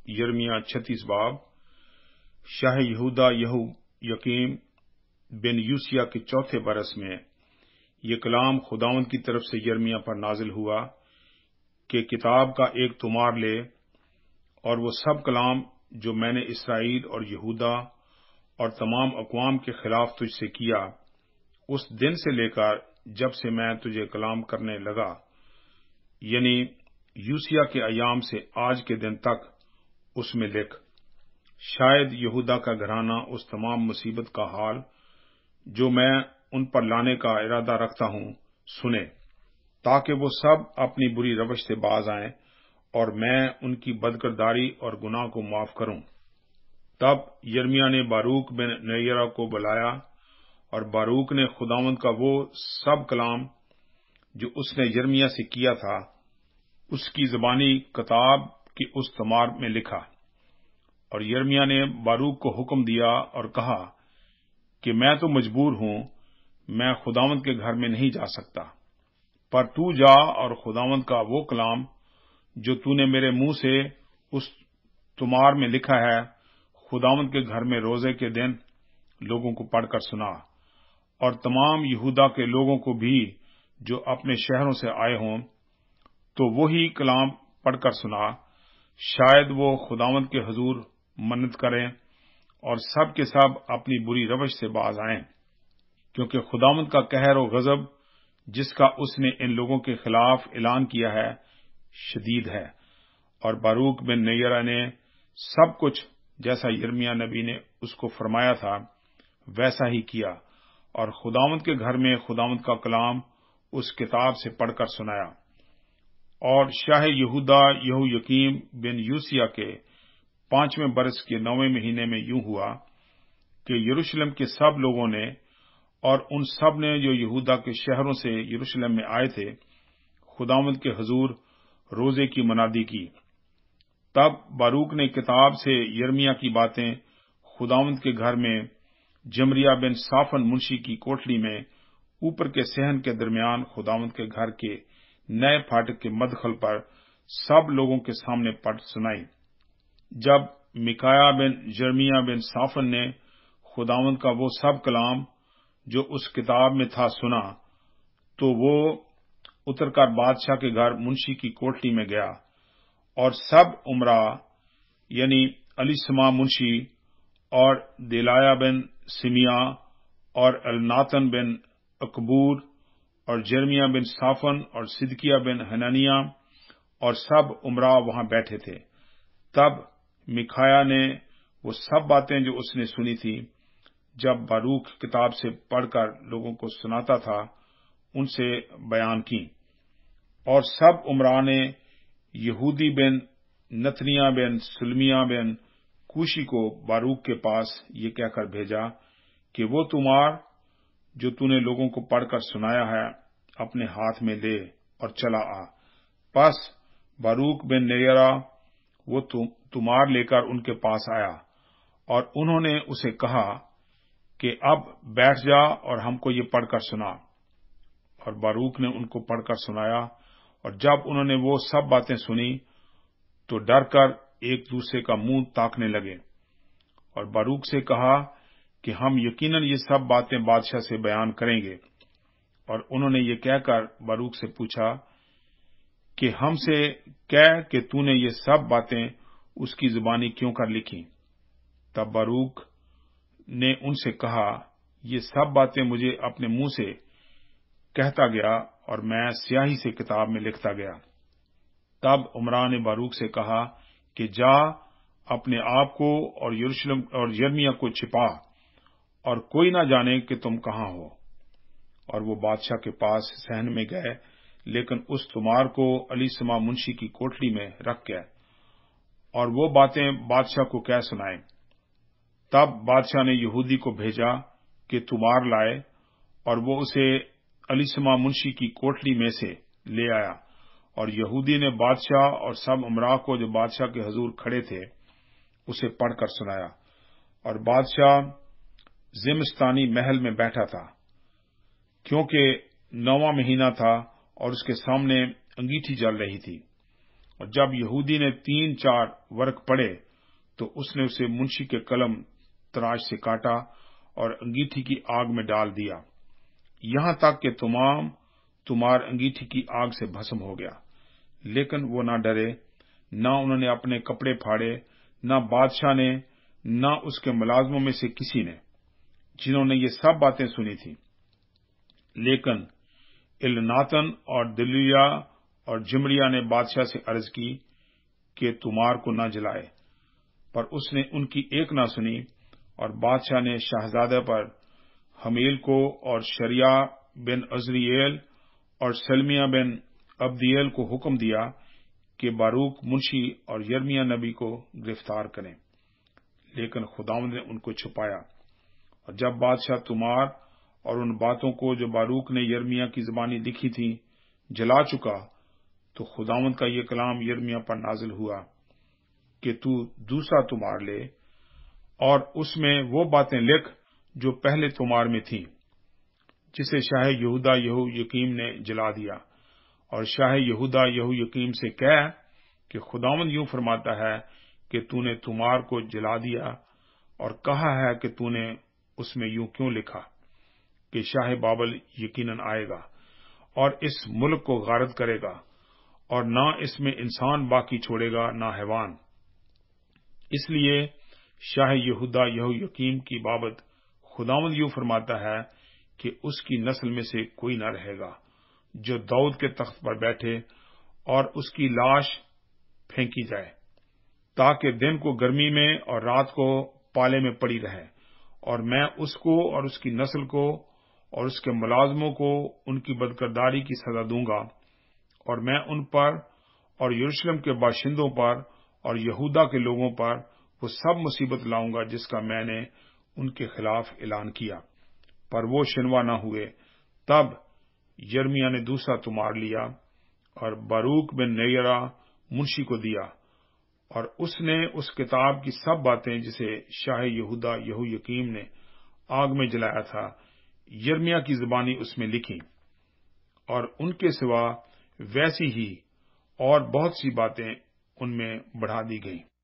یرمیہ 36 باب۔ شاہ یہودا یقیم بن یوسیہ کے چوتھے برس میں یہ کلام خداوند کی طرف سے یرمیہ پر نازل ہوا کہ کتاب کا ایک طمار لے اور وہ سب کلام جو میں نے اسرائیل اور یہودا اور تمام اقوام کے خلاف تجھ سے کیا اس دن سے لے کر جب سے میں تجھے کلام کرنے لگا، یعنی یوسیہ کے ایام سے آج کے دن تک اس میں لکھ۔ شاید یہودا کا گھرانہ اس تمام مصیبت کا حال جو میں ان پر لانے کا ارادہ رکھتا ہوں سنے، تاکہ وہ سب اپنی بری روش سے باز آئیں اور میں ان کی بدکرداری اور گناہ کو معاف کروں۔ تب یرمیہ نے باروک بن نیرہ کو بلایا، اور باروک نے خداوند کا وہ سب کلام جو اس نے یرمیہ سے کیا تھا اس کی زبانی کتاب کے اس طمار میں لکھا۔ اور یرمیہ نے باروک کو حکم دیا اور کہا کہ میں تو مجبور ہوں، میں خداوند کے گھر میں نہیں جا سکتا، پر تو جا اور خداوند کا وہ کلام جو تو نے میرے منہ سے اس طمار میں لکھا ہے خداوند کے گھر میں روزے کے دن لوگوں کو پڑھ کر سنا، اور تمام یہودا کے لوگوں کو بھی جو اپنے شہروں سے آئے ہوں تو وہی کلام پڑھ کر سنا، شاید وہ خداوند کے حضور منت کریں اور سب کے سب اپنی بری روش سے باز آئیں، کیونکہ خداوند کا قہر و غضب جس کا اس نے ان لوگوں کے خلاف اعلان کیا ہے شدید ہے۔ اور باروک بن نیرہ نے سب کچھ جیسا یرمیہ نبی نے اس کو فرمایا تھا ویسا ہی کیا، اور خداوند کے گھر میں خداوند کا کلام اس کتاب سے پڑھ کر سنایا۔ اور شاہ یہودا یقیم بن یوسیہ کے 5ویں برس کے 9ویں مہینے میں یوں ہوا کہ یروشلم کے سب لوگوں نے اور ان سب نے جو یہودا کے شہروں سے یروشلم میں آئے تھے خداوند کے حضور روزے کی منادی کی۔ تب باروک نے کتاب سے یرمیہ کی باتیں خداوند کے گھر میں جمریہ بن صافن منشی کی کوٹلی میں اوپر کے صحن کے درمیان خداوند کے گھر کے نئے پھاٹک کے مدخل پر سب لوگوں کے سامنے پڑھ سنائی۔ جب میکایا بن جرمیہ بن صافن نے خداوند کا وہ سب کلام جو اس کتاب میں تھا سنا تو وہ اتر کر بادشاہ کے گھر منشی کی کوٹلی میں گیا، اور سب عمرا یعنی الیسما منشی اور دلایا بن سمیہ اور الناتن بن اکبور اور جرمیہ بن صافن اور صدقیہ بن حنانیہ اور سب عمرا وہاں بیٹھے تھے۔ تب میکایا نے وہ سب باتیں جو اس نے سنی تھی جب باروک کتاب سے پڑھ کر لوگوں کو سناتا تھا ان سے بیان کی۔ اور سب عمرا نے یہودی بن نتنیہ بن سلمیہ بن کوشی کو باروک کے پاس یہ کہہ کر بھیجا کہ وہ طمار جو تو نے لوگوں کو پڑھ کر سنایا ہے اپنے ہاتھ میں لے اور چلا آ۔ پس باروک بن نیرہ وہ طمار لے کر ان کے پاس آیا، اور انہوں نے اسے کہا کہ اب بیٹھ جا اور ہم کو یہ پڑھ کر سنا۔ اور باروک نے ان کو پڑھ کر سنایا، اور جب انہوں نے وہ سب باتیں سنی تو ڈر کر ایک دوسرے کا منہ تاکنے لگے، اور باروک سے کہا کہ ہم یقیناً یہ سب باتیں بادشاہ سے بیان کریں گے۔ اور انہوں نے یہ کہہ کر باروک سے پوچھا کہ ہم سے کہہ کہ تو نے یہ سب باتیں اس کی زبانی کیوں کر لکھی؟ تب باروک نے ان سے کہا یہ سب باتیں مجھے اپنے منہ سے کہتا گیا اور میں سیاہی سے کتاب میں لکھتا گیا۔ تب عمرا نے باروک سے کہا کہ جا اپنے آپ کو اور یروشلم اور یرمیہ کو چھپا اور کوئی نہ جانے کہ تم کہاں ہو۔ اور وہ بادشاہ کے پاس صحن میں گئے، لیکن اس طمار کو الیسما منشی کی کوٹلی میں رکھ گئے، اور وہ باتیں بادشاہ کو کہہ سنائیں۔ تب بادشاہ نے یہودی کو بھیجا کہ طمار لائے، اور وہ اسے الیسما منشی کی کوٹلی میں سے لے آیا، اور یہودی نے بادشاہ اور سب عمرا کو جو بادشاہ کے حضور کھڑے تھے اسے پڑھ کر سنایا۔ اور بادشاہ زمستانی محل میں بیٹھا تھا، کیونکہ 9واں مہینہ تھا اور اس کے سامنے انگیٹھی جل رہی تھی، اور جب یہودی نے 3-4 ورق پڑھے تو اس نے اسے منشی کے قلم تراش سے کاٹا اور انگیٹھی کی آگ میں ڈال دیا، یہاں تک کہ تمہار انگیٹھی کی آگ سے بھسم ہو گیا۔ لیکن وہ نہ ڈرے، نہ انہوں نے اپنے کپڑے پھاڑے، نہ بادشاہ نے، نہ اس کے ملازموں میں سے کسی نے، جنہوں نے یہ سب باتیں سنی تھیں۔ لیکن الناتن اور دلیہ اور جمریہ نے بادشاہ سے عرض کی کہ تمہار کو نہ جلائے، پر اس نے ان کی ایک نہ سنی، اور بادشاہ نے شہزادہ پر حمیل کو اور شریع بن عزریل اور سلمیہ بن عبدیل کو حکم دیا کہ باروک منشی اور یرمیہ نبی کو گرفتار کریں، لیکن خداوند نے ان کو چھپایا۔ اور جب بادشاہ تمہار اور ان باتوں کو جو باروک نے یرمیہ کی زبانی لکھی تھی جلا چکا، تو خداوند کا یہ کلام یرمیہ پر نازل ہوا کہ تو دوسرا تمہار لے اور اس میں وہ باتیں لکھ جو پہلے تمہار میں تھیں، جسے شاہ یہودا یہویقیم نے جلا دیا، اور شاہ یہودا یہویقیم سے کہہ کہ خداوند یوں فرماتا ہے کہ تو نے تمہار کو جلا دیا اور کہا ہے کہ تو نے اس میں یوں کیوں لکھا کہ شاہ بابل یقیناً آئے گا اور اس ملک کو غارت کرے گا، اور نہ اس میں انسان باقی چھوڑے گا نہ حیوان۔ اس لیے شاہ یہودا یہویقیم کی بابت خداوند یوں فرماتا ہے کہ اس کی نسل میں سے کوئی نہ رہے گا جو داؤد کے تخت پر بیٹھے اور اس کی لاش پھینکی جائے، تاکہ دن کو گرمی میں اور رات کو پالے میں پڑی رہے، اور میں اس کو اور اس کی نسل کو اور اس کے ملازموں کو ان کی بدکرداری کی سزا دوں گا، اور میں ان پر اور یروشلم کے باشندوں پر اور یہودا کے لوگوں پر وہ سب مصیبت لاؤں گا جس کا میں نے ان کے خلاف اعلان کیا، پر وہ شنوا نہ ہوئے۔ تب یرمیہ نے دوسرا تمہار لیا اور باروک بن نیرہ منشی کو دیا، اور اس نے اس کتاب کی سب باتیں جسے شاہ یہودا یہویقیم نے آگ میں جلایا تھا یرمیہ کی زبانی اس میں لکھی، اور ان کے سوا ویسی ہی اور بہت سی باتیں ان میں بڑھا دی گئیں۔